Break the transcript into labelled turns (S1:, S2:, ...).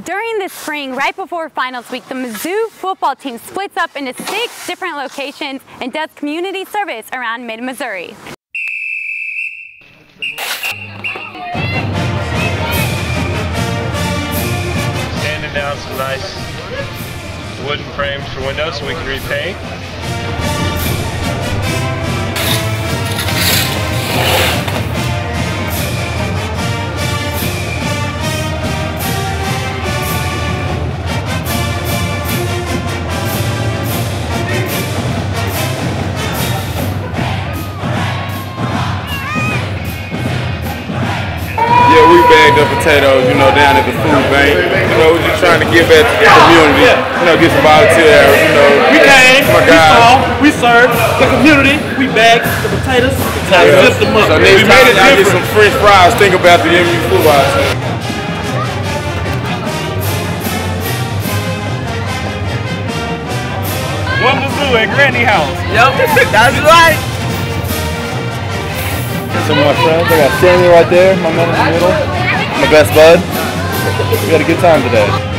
S1: During the spring, right before finals week, the Mizzou football team splits up into 6 different locations and does community service around mid-Missouri.
S2: Handing down some nice wooden frames for windows so we can repaint.
S3: Yeah, we bagged up potatoes, down at the food bank. We're just trying to give back to the community, get some volunteer hours,
S4: We came, we saw, we served the community, we bagged the potatoes, lift them up.
S3: So next time y'all get some French fries, think about the MU football team.
S2: One Mizzou at Granny House.
S4: Yep, that's right.
S5: Some of my friends, I got Sammy right there, my man in the middle, my best bud. We had a good time today.